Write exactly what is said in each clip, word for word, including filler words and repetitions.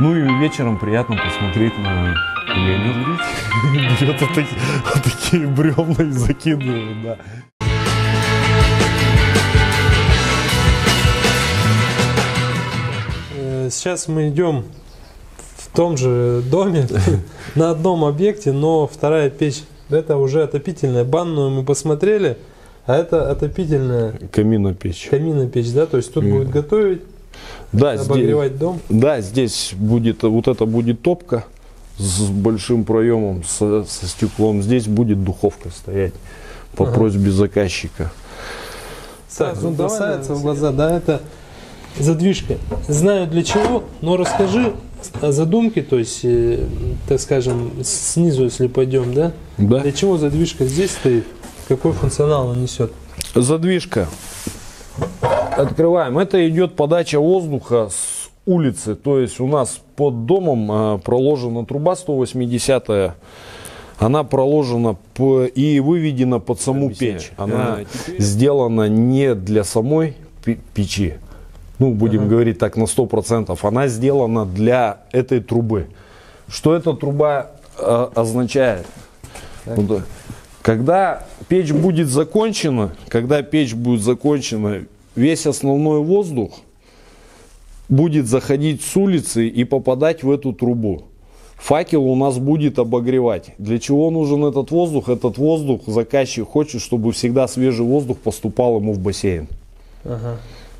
Ну и вечером приятно посмотреть на Леню. Берет вот такие, вот такие бревна и закидывает, да. Сейчас мы идем в том же доме, на одном объекте, но вторая печь, это уже отопительная. Банную мы посмотрели, а это отопительная каминопечь. Каминопечь, да, то есть тут mm. будет готовить, да, обогревать здесь, дом. Да, здесь будет, вот это будет топка с большим проемом, со, со стеклом. Здесь будет духовка стоять по ага. просьбе заказчика. Так, ну бросается в глаза, да, это задвижка. Знаю для чего, но расскажи о задумке, то есть, э, так скажем, снизу, если пойдем, да? Да. Для чего задвижка здесь стоит? Какой функционал она несет? Задвижка. Открываем. Это идет подача воздуха с улицы. То есть у нас под домом э, проложена труба сто восьмидесятая. Она проложена по, и выведена под саму Объясняю. печь. Она а, теперь... сделана не для самой печи. Ну, будем ага. говорить так на сто процентов. Она сделана для этой трубы. Что эта труба э, означает? Вот, когда печь будет закончена, когда печь будет закончена, весь основной воздух будет заходить с улицы и попадать в эту трубу. Факел у нас будет обогревать. Для чего нужен этот воздух? Этот воздух заказчик хочет, чтобы всегда свежий воздух поступал ему в бассейн. Ага.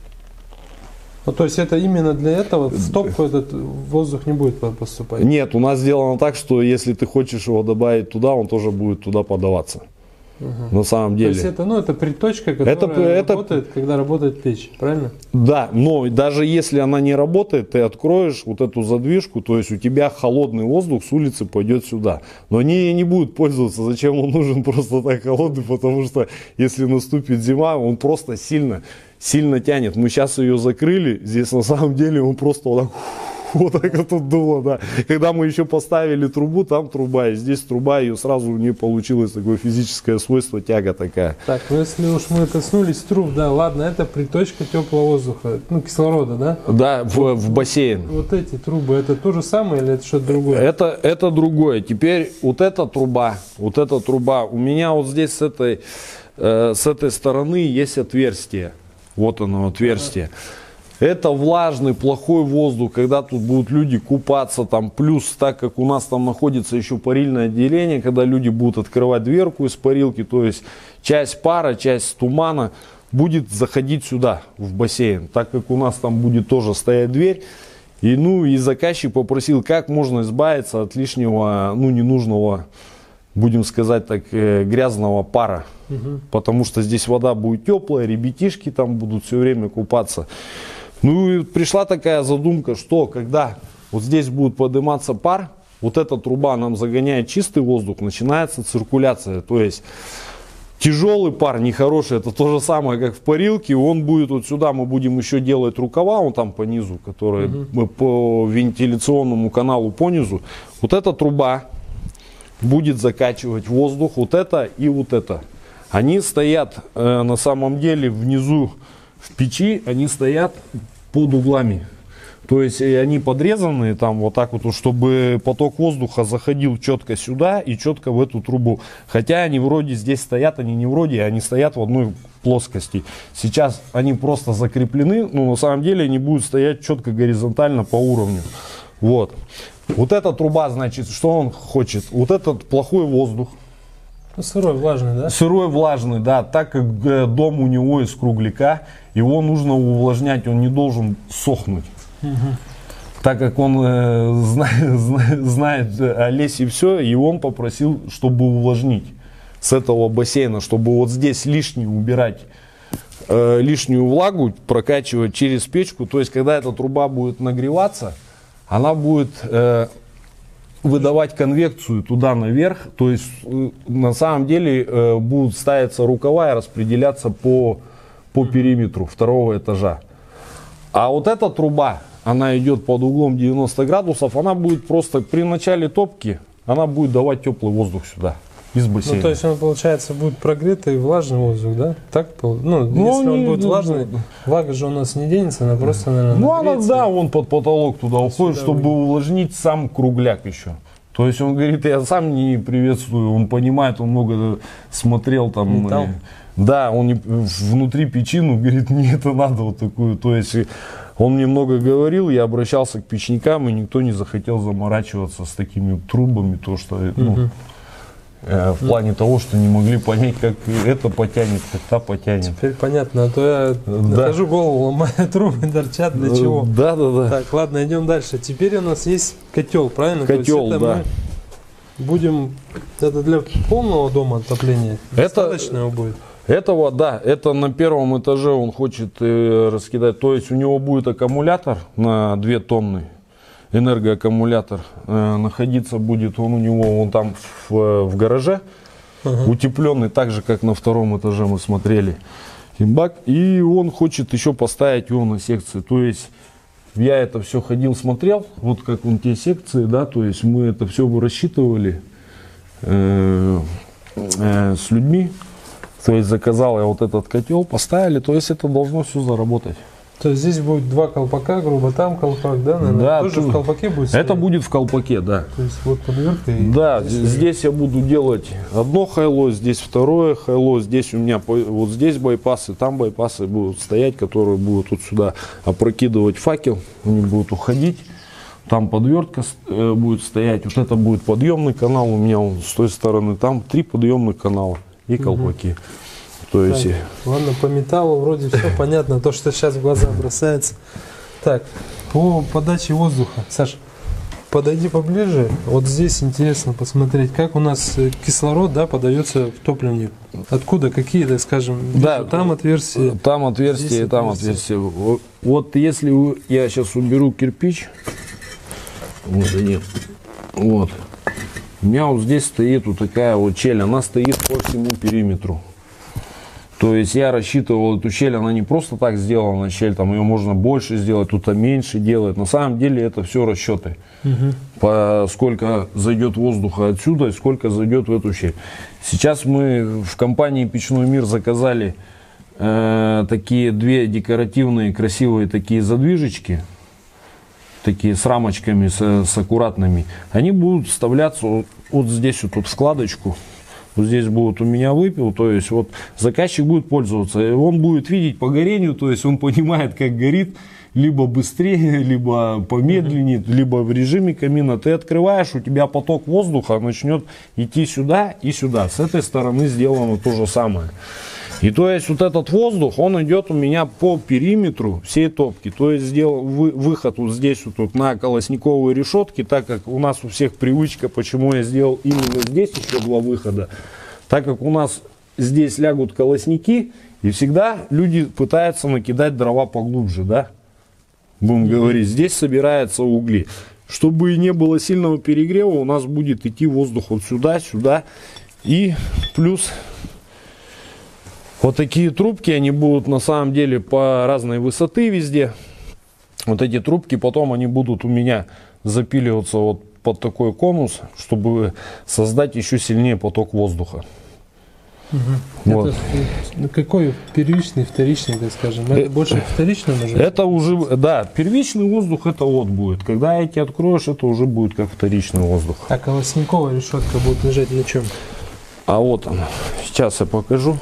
Ну, то есть это именно для этого в топку этот воздух не будет поступать? Нет, у нас сделано так, что если ты хочешь его добавить туда, он тоже будет туда подаваться. Угу. На самом деле. То есть это, ну, это приточка, которая это, работает, это... когда работает печь, правильно? Да, но даже если она не работает, ты откроешь вот эту задвижку, то есть у тебя холодный воздух с улицы пойдет сюда. Но они не будут пользоваться. Зачем он нужен просто так холодный? Потому что если наступит зима, он просто сильно, сильно тянет. Мы сейчас ее закрыли, здесь на самом деле он просто вот так... Вот так вот тут дуло, да. Когда мы еще поставили трубу, там труба, и здесь труба, ее сразу у нее получилось такое физическое свойство, тяга такая. Так, ну если уж мы коснулись труб, да, ладно, это приточка теплого воздуха, ну, кислорода, да? Да, в, в бассейн. Вот эти трубы, это то же самое или это что-то другое? Это, это другое. Теперь вот эта труба, вот эта труба, у меня вот здесь с этой, э, с этой стороны есть отверстие. Вот оно, отверстие. Это влажный, плохой воздух, когда тут будут люди купаться, там, плюс, так как у нас там находится еще парильное отделение, когда люди будут открывать дверку из парилки, то есть часть пара, часть тумана будет заходить сюда, в бассейн, так как у нас там будет тоже стоять дверь. И, ну, и заказчик попросил, как можно избавиться от лишнего, ну, ненужного, будем сказать так, э, грязного пара. Угу. Потому что здесь вода будет теплая, ребятишки там будут все время купаться. Ну и пришла такая задумка, что когда вот здесь будет подниматься пар, вот эта труба нам загоняет чистый воздух, начинается циркуляция. То есть тяжелый пар, нехороший, это то же самое, как в парилке, он будет вот сюда, мы будем еще делать рукава, он там по низу, которые угу. по вентиляционному каналу по низу. Вот эта труба будет закачивать воздух, вот это и вот это. Они стоят э, на самом деле внизу в печи, они стоят под углами. То есть они подрезаны там вот так вот, чтобы поток воздуха заходил четко сюда и четко в эту трубу. Хотя они вроде здесь стоят, они не вроде, они стоят в одной плоскости. Сейчас они просто закреплены, но на самом деле они будут стоять четко горизонтально по уровню. Вот. Вот эта труба, значит, что он хочет? Вот этот плохой воздух. Сырой, влажный, да? Сырой, влажный, да. Так как дом у него из кругляка, его нужно увлажнять, он не должен сохнуть. Угу. Так как он э, знает, знает о лесе и все, и он попросил, чтобы увлажнить с этого бассейна, чтобы вот здесь лишнее убирать, э, лишнюю влагу прокачивать через печку. То есть, когда эта труба будет нагреваться, она будет... Э, выдавать конвекцию туда наверх, то есть на самом деле э, будут ставиться рукава и распределяться по, по периметру второго этажа. А вот эта труба, она идет под углом девяносто градусов, она будет просто при начале топки, она будет давать теплый воздух сюда. из бассейна. Ну, то есть он, получается, будет прогретый и влажный воздух, да? Так? Ну, ну если он не, будет ну, влажный, влага же у нас не денется, она просто, наверное, Ну, она, нагреется. да, он под потолок туда уходит, Сюда чтобы выйдет. увлажнить сам кругляк еще. То есть он говорит, я сам не приветствую, он понимает, он много смотрел там. Металл? И, да, он не, внутри печи, ну, говорит, мне это надо вот такую. То есть он мне много говорил, я обращался к печникам, и никто не захотел заморачиваться с такими трубами, то что, ну, Мгм. э, в плане того, что не могли понять, как это потянет, как та потянет. Теперь понятно, а то я Да. нахожу голову, ломаю трубы, торчат, для чего? Да, да, да. Так, ладно, идем дальше. Теперь у нас есть котел, правильно? То есть Котел, это да. мы будем, это для полного дома отопления? Это- Достаточно его будет? Этого, да, это на первом этаже он хочет э, раскидать. То есть у него будет аккумулятор на две тонны, энергоаккумулятор. Э, находиться будет он у него вон там в, в гараже, Ага. утепленный, так же, как на втором этаже мы смотрели. И бак, и он хочет еще поставить его на секции. То есть я это все ходил, смотрел, вот как он те секции, да, то есть мы это все рассчитывали э, э, с людьми. То есть заказал я вот этот котел, поставили, то есть это должно все заработать. То есть здесь будет два колпака, грубо, там колпак, да, наверное? Да, Тоже тут- в колпаке будет стоять? Это будет в колпаке, да. То есть вот подвертка и... Да, здесь я буду делать одно хайло, здесь второе хайло, здесь у меня по- вот здесь байпасы, там байпасы будут стоять, которые будут вот сюда опрокидывать факел, они будут уходить. Там подвертка с- э, будет стоять, вот это будет подъемный канал у меня он с той стороны, там три подъемных канала и колпаки. То есть, Так, ладно, по металлу вроде все понятно, то, что сейчас в глаза бросается. Так, по подаче воздуха. Саш, подойди поближе. Вот здесь интересно посмотреть, как у нас э, кислород, да, подается в топливник. Откуда, какие, так скажем, Да, вижу, там отверстия. там отверстие, здесь и там отверстие. отверстие. Вот, вот если вы- я сейчас уберу кирпич, вот они, вот, у меня вот здесь стоит вот такая вот щель, она стоит по всему периметру. То есть я рассчитывал эту щель, она не просто так сделана, щель, там ее можно больше сделать, тут меньше делать. На самом деле это все расчеты. Мгм. По сколько зайдет воздуха отсюда и сколько зайдет в эту щель. Сейчас мы в компании Печной мир заказали э, такие две декоративные красивые такие задвижечки, такие с рамочками, с, с аккуратными. Они будут вставляться вот, вот здесь вот, вот вкладочку. Вот здесь будет у меня выпил, то есть вот заказчик будет пользоваться, и он будет видеть по горению, то есть он понимает, как горит, либо быстрее, либо помедленнее, mm-hmm. либо в режиме камина. Ты открываешь, у тебя поток воздуха начнет идти сюда и сюда. С этой стороны сделано то же самое. И то есть вот этот воздух, он идет у меня по периметру всей топки. То есть сделал вы, выход вот здесь вот, вот на колосниковые решетки, так как у нас у всех привычка, почему я сделал именно здесь еще два выхода. Так как у нас здесь лягут колосники, и всегда люди пытаются накидать дрова поглубже, да? Будем говорить, здесь собираются угли. Чтобы не было сильного перегрева, у нас будет идти воздух вот сюда, сюда. И плюс... Вот такие трубки, они будут на самом деле по разной высоты везде. Вот эти трубки потом они будут у меня запиливаться вот под такой конус, чтобы создать еще сильнее поток воздуха. Угу. Вот. Это какой первичный, вторичный, так скажем? Это Э, больше вторичный может? Это уже, да, первичный воздух это вот будет. Когда эти откроешь, это уже будет как вторичный воздух. А колосниковая решетка будет лежать на чем? А вот она. Сейчас я покажу.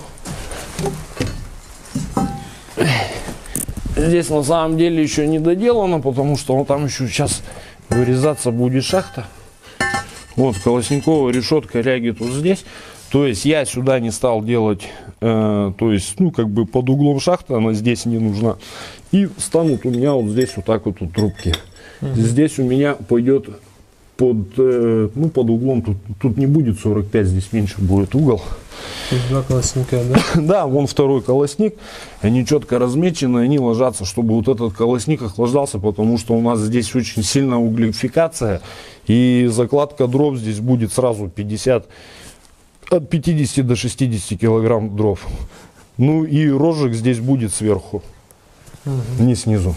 Здесь на самом деле еще не доделано, потому что он там еще сейчас вырезаться будет шахта. Вот колосниковая решетка лягет вот здесь. То есть я сюда не стал делать, э, то есть, ну, как бы под углом шахты, она здесь не нужна. И станут у меня вот здесь вот так вот, вот трубки. Uh-huh. Здесь у меня пойдет под, э, ну, под углом, тут, тут не будет сорок пять, здесь меньше будет угол. Тут два колосника, да? Да, вон второй колосник, они четко размечены, они ложатся, чтобы вот этот колосник охлаждался, потому что у нас здесь очень сильная углефикация, и закладка дров здесь будет сразу пятьдесят, от пятидесяти до шестидесяти килограмм дров. Ну и рожек здесь будет сверху, угу. не снизу.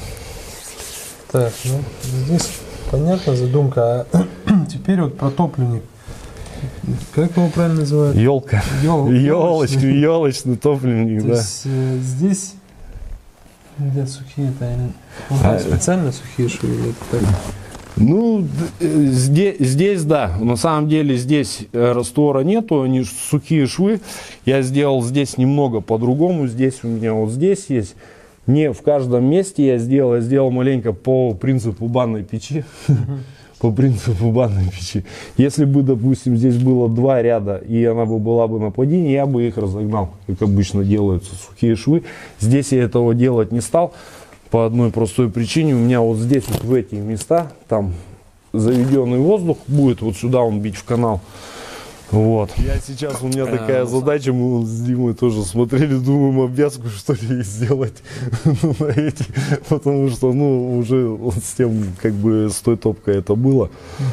Так, ну здесь понятна задумка, а теперь вот про топливник. Как его правильно называют? Елка. Ёл... Елочный, елочный топливник, То да. есть э, здесь где сухие-то они ну, а, специально сухие швы или это так? Ну, здесь, здесь, да, на самом деле здесь раствора нету, они сухие швы. Я сделал здесь немного по-другому, здесь у меня вот здесь есть. Не в каждом месте я сделал, я сделал маленько по принципу банной печи. По принципу банной печи. Если бы, допустим, здесь было два ряда, и она бы была бы на плотине, я бы их разогнал, как обычно делаются сухие швы. Здесь я этого делать не стал. По одной простой причине, у меня вот здесь, вот в эти места, там заведенный воздух будет, вот сюда он бить в канал. Вот. Я сейчас, у меня такая задача, мы с Димой тоже смотрели, думаем, обвязку что ли сделать на эти, потому что, ну, уже вот с тем, как бы, с той топкой это было.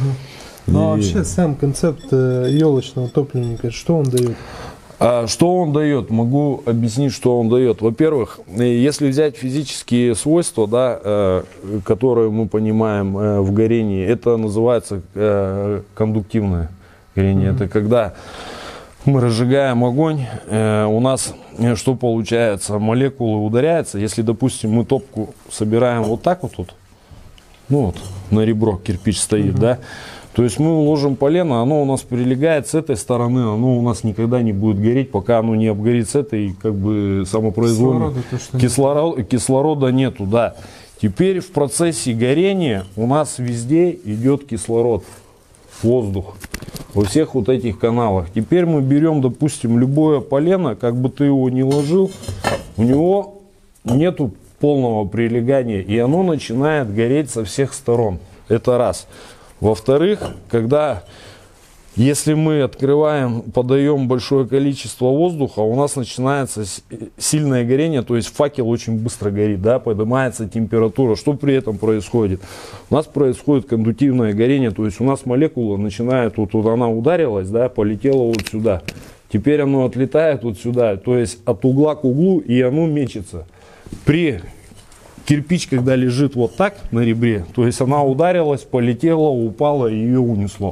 Ну, а вообще сам концепт елочного топливника, что он дает? А что он дает? Могу объяснить, что он дает. Во-первых, если взять физические свойства, да, которые мы понимаем в горении, это называется кондуктивное горение. Mm-hmm. Это когда мы разжигаем огонь, у нас что получается? Молекулы ударяются. Если, допустим, мы топку собираем вот так вот, вот ну вот, на ребро кирпич стоит, mm-hmm. да, то есть мы уложим полено, оно у нас прилегает с этой стороны, оно у нас никогда не будет гореть, пока оно не обгорит с этой, как бы, самопроизвольно. Кислорода, Кислород, кислорода нету, да. Теперь в процессе горения у нас везде идет кислород, воздух, во всех вот этих каналах. Теперь мы берем, допустим, любое полено, как бы ты его ни ложил, у него нету полного прилегания, и оно начинает гореть со всех сторон. Это раз. Во-вторых, когда, если мы открываем, подаем большое количество воздуха, у нас начинается сильное горение, то есть факел очень быстро горит, да, поднимается температура. Что при этом происходит? У нас происходит кондуктивное горение, то есть у нас молекула начинает, вот, вот она ударилась, да, полетела вот сюда. Теперь оно отлетает вот сюда, то есть от угла к углу, и оно мечется. При Кирпич, когда лежит вот так на ребре, то есть она ударилась, полетела, упала и ее унесло.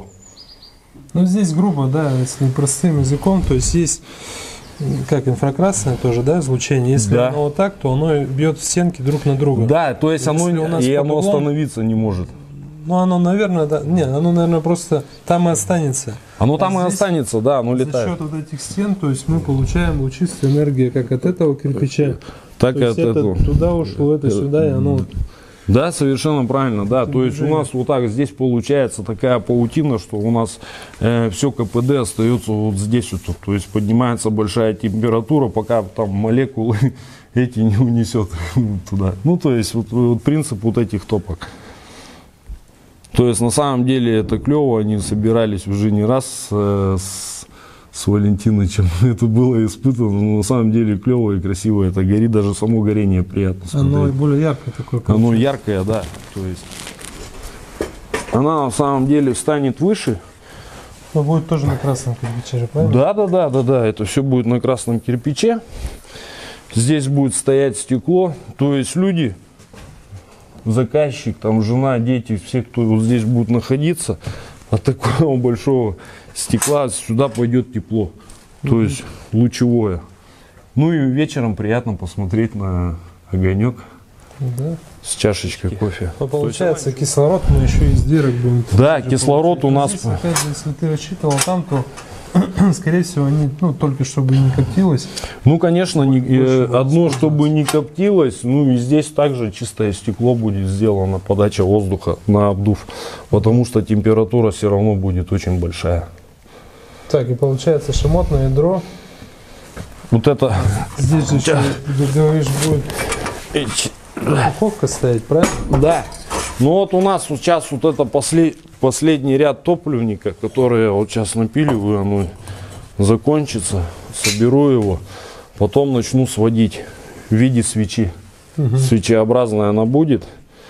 Ну здесь грубо, да, если простым языком, то есть есть как инфракрасное тоже, да, излучение. Если да. оно вот так, то оно бьет в стенки друг на друга. Да, то есть оно, у нас и оно углом, остановиться не может. Ну оно, наверное, да, нет, оно, наверное, просто там и останется. Оно а там и останется, да, оно летает. За счет вот этих стен, то есть мы получаем лучистую энергию как от этого кирпича. Так и от этого. Туда ушло, это сюда, и оно... Да, совершенно правильно, да. То есть у нас вот так здесь получается такая паутина, что у нас э, все КПД остается вот здесь вот. То есть поднимается большая температура, пока там молекулы эти не унесет туда. Ну, то есть вот, вот принцип вот этих топок. То есть на самом деле это клево, они собирались уже не раз э, с... с Валентиновичем. Это было испытано, но на самом деле клево и красиво это горит, даже само горение приятно смотреть. Оно более яркое такое. Оно яркое, да. То есть она на самом деле станет выше. Но будет тоже на красном кирпиче же, правильно? Да, да, да, да, да. Это все будет на красном кирпиче. Здесь будет стоять стекло. То есть люди, заказчик, там жена, дети, все, кто вот здесь будет находиться, от такого большого стекла сюда пойдет тепло, то mm-hmm. есть лучевое. Ну и вечером приятно посмотреть на огонек да. с чашечкой кофе. Но получается, есть, кислород мы еще из дырок будем. Да, кислород у нас. Здесь, опять же, если ты рассчитывал там, то скорее всего они, ну только чтобы не коптилось. Ну конечно, не, э, одно чтобы не коптилось, ну и здесь также чистое стекло будет сделано, подача воздуха на обдув, потому что температура все равно будет очень большая. Так, и получается шамотное ядро. Вот это. Здесь же еще, ты говоришь, будет духовка стоять, правильно? Да. Ну вот у нас сейчас вот это послед, последний ряд топливника, который я вот сейчас напиливаю, оно закончится, соберу его, потом начну сводить в виде свечи. Угу. Свечеобразная она будет.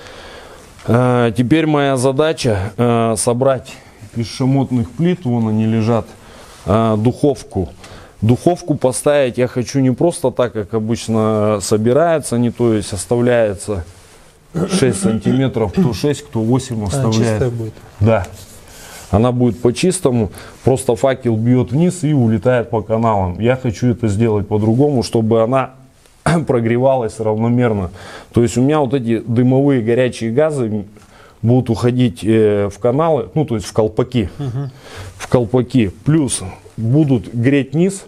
А, теперь моя задача а, собрать из шамотных плит, вон они лежат, а, духовку. Духовку поставить я хочу не просто так, как обычно собирается, не то есть оставляется шесть сантиметров, кто шесть, кто восемь оставляет. А, чистая будет. Да. Она будет по-чистому, просто факел бьет вниз и улетает по каналам. Я хочу это сделать по-другому, чтобы она прогревалась равномерно. То есть у меня вот эти дымовые горячие газы будут уходить в каналы, ну то есть в колпаки. Uh-huh. В колпаки. Плюс будут греть низ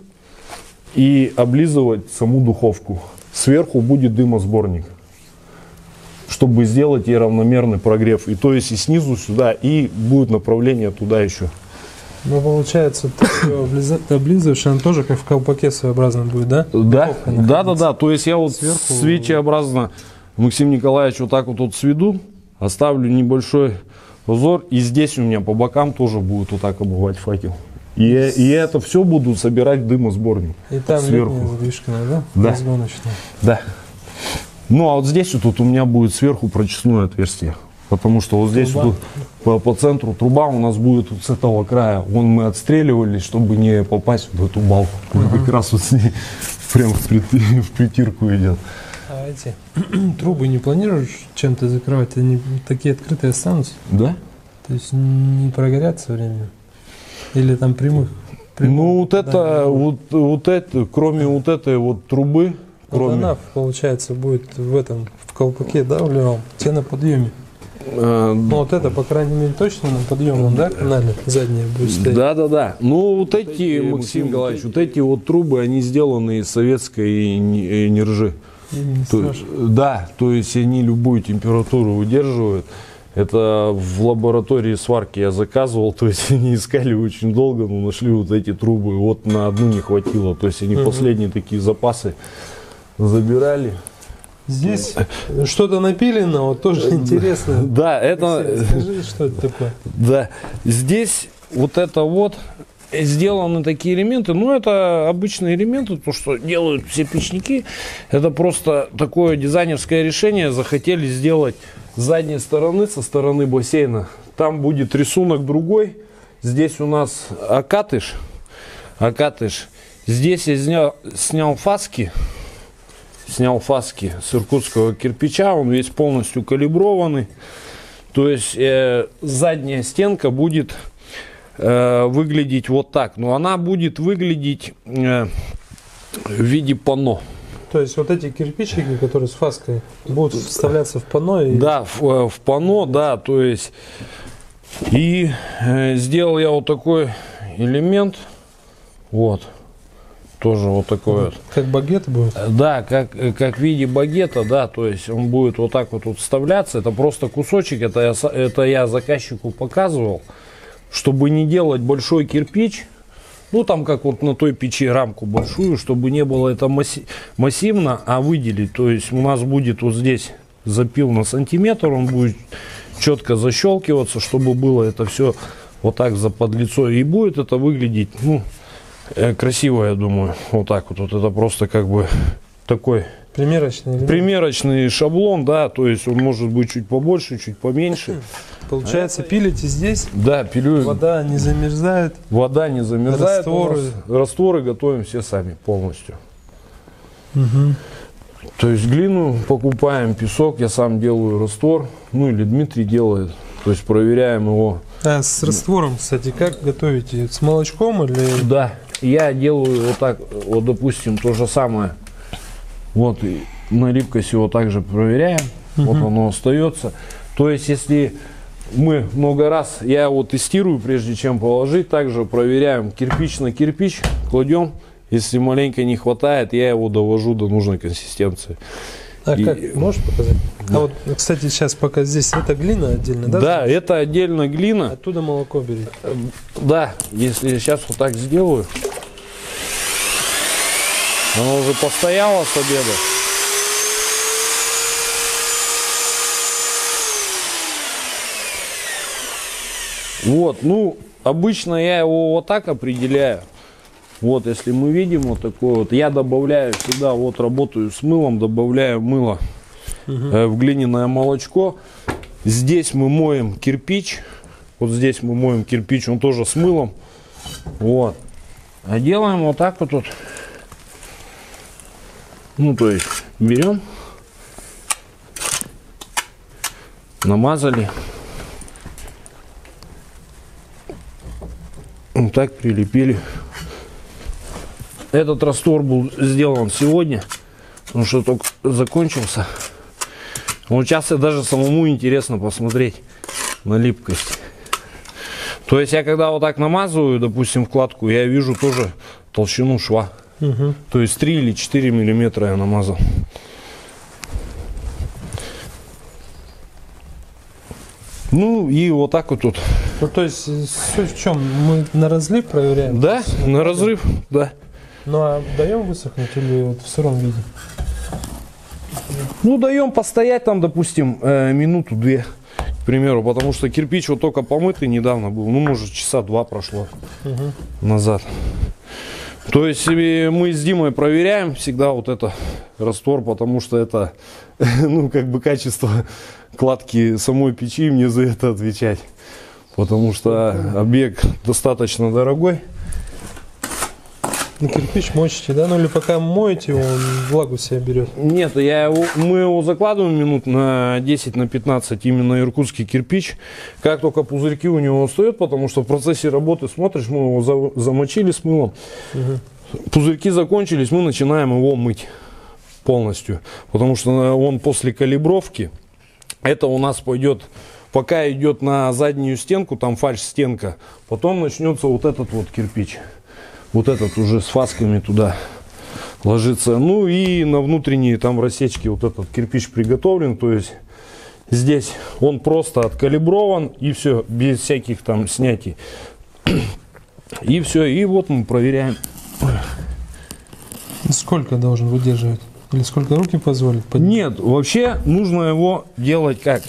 и облизывать саму духовку. Сверху будет дымосборник, чтобы сделать ей равномерный прогрев. И то есть и снизу сюда, и будет направление туда еще. Ну, получается, ты облизываешь, она тоже как в колпаке своеобразно будет, да? Да, да, да, да. То есть я вот сверху свечеобразно, Максим Николаевич, вот так вот, вот сведу, оставлю небольшой узор, и здесь у меня по бокам тоже будет вот так обувать факел. И, и это все буду собирать дымосборник. И там сверху. Летняя задвижка, да? Да. Разгоночная. Да. Ну а вот здесь вот тут у меня будет сверху прочесное отверстие. Потому что вот здесь вот по, по центру труба у нас будет вот с этого края. Вон мы отстреливались, чтобы не попасть в эту балку. Uh-huh. Как раз вот с ней прям в, прит, в притирку идет. А эти трубы не планируешь чем-то закрывать? Они такие открытые останутся? Да. То есть не прогорят со временем? Или там прямых? прямых ну вот это, вот, вот это, кроме вот этой вот трубы, кроме... Вот она, получается, будет в этом, в колпаке, да, вливал? Те на подъеме. А, ну вот это, по крайней мере, точно на подъемном, да, канале задние будет стоять? Да, да, да. Ну вот эти, Максим, Максим Николаевич, вот эти вот трубы, они сделаны из советской нержи. То, да, то есть они любую температуру выдерживают. Это в лаборатории сварки я заказывал, то есть они искали очень долго, но нашли вот эти трубы, вот на одну не хватило, то есть они угу. последние такие запасы забирали. Здесь что-то напилено, вот тоже интересно. Да, это... Скажи, что это такое? Да, здесь вот это вот сделаны такие элементы, ну это обычные элементы, то что делают все печники, это просто такое дизайнерское решение, захотели сделать с задней стороны, со стороны бассейна, там будет рисунок другой, здесь у нас окатыш, окатыш, здесь я снял, снял фаски, снял фаски с иркутского кирпича, он весь полностью калиброванный, то есть э, задняя стенка будет э, выглядеть вот так, но она будет выглядеть э, в виде панно. То есть вот эти кирпичики, которые с фаской, будут вставляться в панно? И... Да, в, в панно, да, то есть и э, сделал я вот такой элемент, вот. Тоже вот такой вот. Как багет будет? Да, как, как в виде багета, да, то есть он будет вот так вот, вот вставляться. Это просто кусочек, это я, это я заказчику показывал, чтобы не делать большой кирпич, ну там как вот на той печи рамку большую, чтобы не было это масси, массивно, а выделить. То есть у нас будет вот здесь запил на сантиметр, он будет четко защелкиваться, чтобы было это все вот так за подлицо. И будет это выглядеть, ну, красиво, я думаю, вот так вот, вот это просто как бы такой примерочный, элемент. примерочный шаблон, да, то есть он может быть чуть побольше, чуть поменьше. Получается, пилите здесь? Да, пилю. Вода не замерзает? Вода не замерзает. Растворы? Растворы готовим все сами полностью. Угу. То есть глину покупаем, песок, я сам делаю раствор, ну или Дмитрий делает, то есть проверяем его. А с раствором, кстати, как готовите? С молочком или? Да, я делаю вот так, вот допустим, то же самое. Вот, на липкость его также проверяем, угу. Вот оно остается. То есть, если мы много раз, я его тестирую, прежде чем положить, также проверяем кирпич на кирпич, кладем. Если маленько не хватает, я его довожу до нужной консистенции. А и... как? Можешь показать? Да. А вот, кстати, сейчас пока здесь это глина отдельно, да? Да, это отдельно глина. Оттуда молоко бери. Да, если я сейчас вот так сделаю. Оно уже постояло с обеда. Вот, ну, обычно я его вот так определяю. Вот, если мы видим вот такой вот, я добавляю всегда, вот работаю с мылом, добавляю мыло угу. э, в глиняное молочко. Здесь мы моем кирпич, вот здесь мы моем кирпич, он тоже с мылом. Вот, а делаем вот так вот, вот. Ну, то есть, берем, намазали. Вот так прилепили. Этот раствор был сделан сегодня, потому что только закончился. Вот сейчас и даже самому интересно посмотреть на липкость. То есть я когда вот так намазываю, допустим, вкладку, я вижу тоже толщину шва. Угу. То есть три или четыре миллиметра я намазал. Ну и вот так вот тут. Ну то есть суть в чем? Мы на разлив проверяем? Да, на разрыв, да. Ну а даем высохнуть или вот в сыром виде? Ну даем постоять там, допустим, э, минуту-две, к примеру, потому что кирпич вот только помытый недавно был, ну может часа два прошло угу. назад. То есть мы с Димой проверяем всегда вот это раствор, потому что это, ну как бы качество кладки самой печи, мне за это отвечать, потому что объект достаточно дорогой. На кирпич мочите, да? Ну или пока моете, он влагу себя берет? Нет, я его, мы его закладываем минут на десять, на пятнадцать, именно иркутский кирпич. Как только пузырьки у него встают, потому что в процессе работы смотришь, мы его за, замочили с мылом. Угу. Пузырьки закончились, мы начинаем его мыть полностью. Потому что он после калибровки, это у нас пойдет, пока идет на заднюю стенку, там фальш-стенка, потом начнется вот этот вот кирпич. Вот этот уже с фасками туда ложится. Ну и на внутренние там рассечки вот этот кирпич приготовлен. То есть здесь он просто откалиброван и все, без всяких там снятий. И все, и вот мы проверяем. Сколько должен выдерживать? Или сколько руки позволят? Нет, вообще нужно его делать как?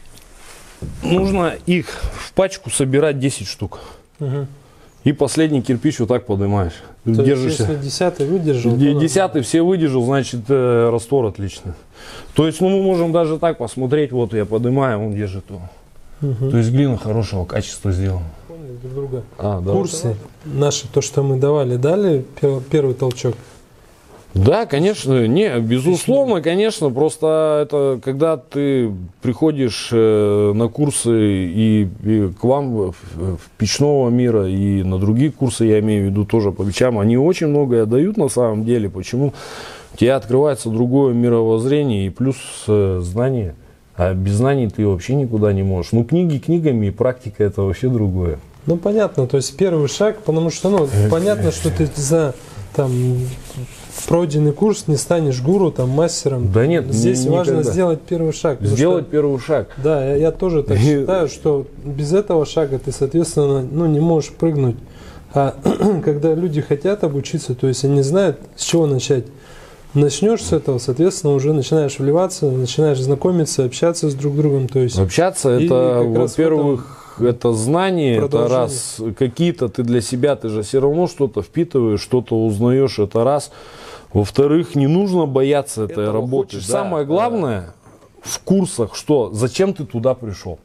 Нужно их в пачку собирать десять штук. Угу. И последний кирпич вот так поднимаешь. То держишься. Есть, если десятый выдержал. Десятый все выдержал, значит э, раствор отличный. То есть ну, мы можем даже так посмотреть. Вот я поднимаю, он держит его. Угу. То есть глина хорошего качества сделана. Поняли друг друга. А, да. Курсы наши, то, что мы давали, дали первый толчок? Да, конечно, не, безусловно, конечно, просто это когда ты приходишь э, на курсы и, и к вам в, в печного мира и на другие курсы, я имею в виду тоже по печам, они очень многое дают на самом деле. Почему? У тебя открывается другое мировоззрение и плюс э, знания, а без знаний ты вообще никуда не можешь. Ну, книги книгами, и практика это вообще другое. Ну, понятно, то есть первый шаг, потому что, ну, понятно, что ты за там пройденный курс не станешь гуру, там, мастером. Да нет, здесь никогда. Важно сделать первый шаг. Сделать что, первый шаг. Да, я, я тоже так считаю, что без этого шага ты, соответственно, ну, не можешь прыгнуть. А когда люди хотят обучиться, то есть они знают, с чего начать. Начнешь с этого, соответственно, уже начинаешь вливаться, начинаешь знакомиться, общаться с друг другом. То есть, общаться это, во-первых, это знание, это раз. Какие-то ты для себя, ты же все равно что-то впитываешь, что-то узнаешь, это раз. Во-вторых, не нужно бояться этой Этого работы. Хочешь, Самое да, главное да. в курсах, что зачем ты туда пришел.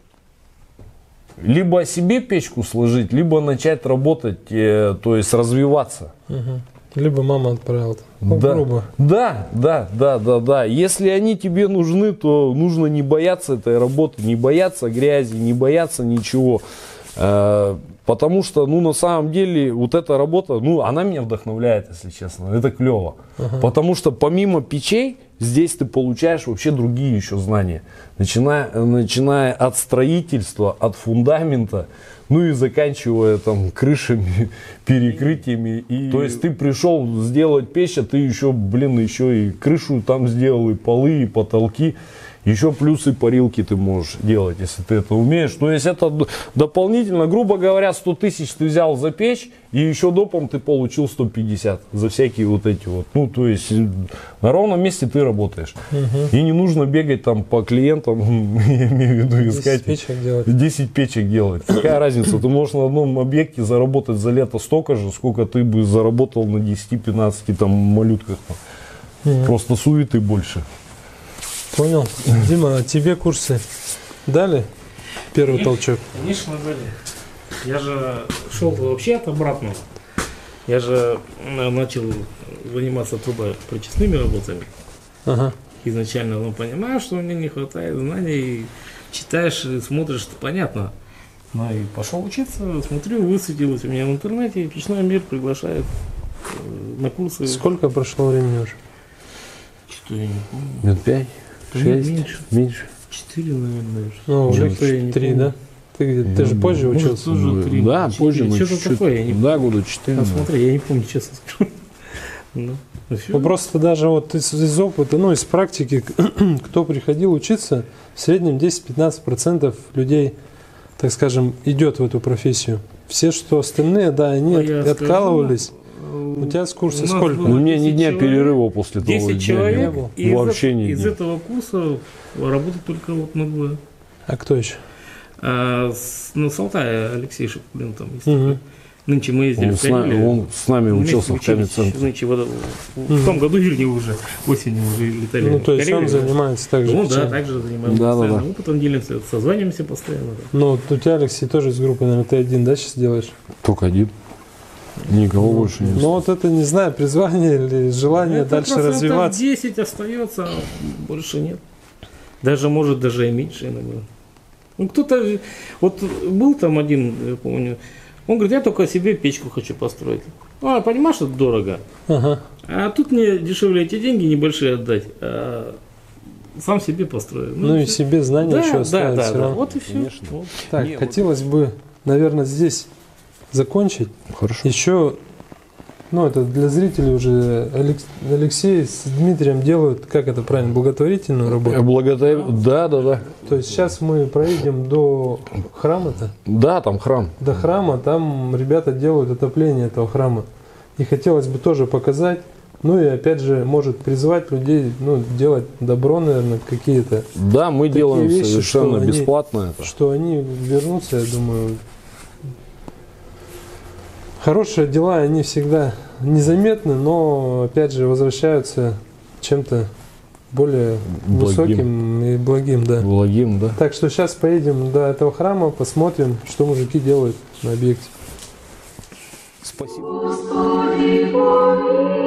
Либо себе печку сложить, либо начать работать, э, то есть развиваться. Угу. Либо мама отправила. Ну, да. грубо. да, да, да, да, да. Если они тебе нужны, то нужно не бояться этой работы, не бояться грязи, не бояться ничего. Э, потому что, ну, на самом деле, вот эта работа, ну, она меня вдохновляет, если честно. Это клево. Uh-huh. Потому что помимо печей, здесь ты получаешь вообще другие еще знания. Начиная, начиная от строительства, от фундамента, ну и заканчивая там крышами, перекрытиями. И, то есть ты пришел сделать печь, а ты еще, блин, еще и крышу там сделал, и полы, и потолки. Еще плюсы парилки ты можешь делать, если ты это умеешь. То есть это дополнительно, грубо говоря, сто тысяч ты взял за печь, и еще допом ты получил сто пятьдесят за всякие вот эти вот. Ну, то есть на ровном месте ты работаешь. Угу. И не нужно бегать там по клиентам, я имею в виду искать. десять печек делать. десять печек делать. Какая разница? Ты можешь на одном объекте заработать за лето столько же, сколько ты бы заработал на десяти-пятнадцати там малютках. Угу. Просто суеты больше. Понял. Дима, а тебе курсы дали первый толчок? Конечно, дали. Я же шел вообще от обратного. Я же начал заниматься трубопричастными работами. Ага. Изначально, ну, понимаю, что мне не хватает знаний. Читаешь и смотришь, что понятно. Ну и пошел учиться, смотрю, высветилось у меня в интернете, печной мир приглашает э, на курсы. Сколько прошло времени уже? Что я не помню. Минут пять? Шесть? Меньше. Меньше? Четыре, наверное. Ну, уже Что-то я не три, помню. да? Ты, ты же позже Может, учился. тоже три, Да, четыре. позже мы Что-то чуть-чуть. такое, я не Да, года четыре. помню. Смотри, я не помню, честно скажу. Ну, ну, всё. Ну, просто даже вот из, из опыта, ну, из практики, кто приходил учиться, в среднем десять-пятнадцать процентов людей, так скажем, идет в эту профессию. Все, что остальные, да, они А от- я откалывались. скажу, У тебя с курса у нас сколько? было У меня ни десять дня человек, перерыва после того десять дня человек, не было. и из, Вообще ни из дня. этого курса работает только вот на двое. А кто еще? А с, ну, с Алтая Алексей Шипулин там есть. Мгм. такой. Нынче мы ездили Он в с, нами, Карелию. он с нами Вместе учился в учились, Камень-центре. нынче в, в, в том году, вернее, уже осенью уже летали. Ну, в то есть он Карелию. занимается так же. Ну как да, я. также занимаемся Да, да, постоянно. да. Опыт он делится, созваниваемся постоянно. Да. Ну, вот у тебя, Алексей, тоже из группы, наверное, ты один, да, сейчас делаешь? Только один. Никого больше не Ну, вот это, не знаю, призвание или желание Это дальше процентов развиваться. десять остается, а больше нет. Даже, может, даже и меньше иногда. Ну, кто-то, вот был там один, я помню, он говорит, я только себе печку хочу построить. А, понимаешь, это дорого. Ага. А тут мне дешевле эти деньги небольшие отдать, а сам себе построю. Ну, и всё. себе знания да, еще да, оставить да, всё да. равно. Вот и все. Конечно. Вот. Так, Не, вот- хотелось бы, наверное, здесь закончить. Хорошо. Еще, ну, это для зрителей уже, Алекс- Алексей с Дмитрием делают, как это правильно, благотворительную работу. Благодарю. Да, да, да. То есть сейчас мы проедем до храма-то, Да, там храм. до храма, там ребята делают отопление этого храма. И хотелось бы тоже показать, ну и опять же, может призвать людей, ну, делать добро, наверное, какие-то, Да, мы Такие делаем вещи, совершенно что они- бесплатно это. что они вернутся, я думаю. Хорошие дела, они всегда незаметны, но опять же возвращаются чем-то более Благим. высоким и благим, да. Благим, да. Так что сейчас поедем до этого храма, посмотрим, что мужики делают на объекте. Спасибо. Господи, помилуй.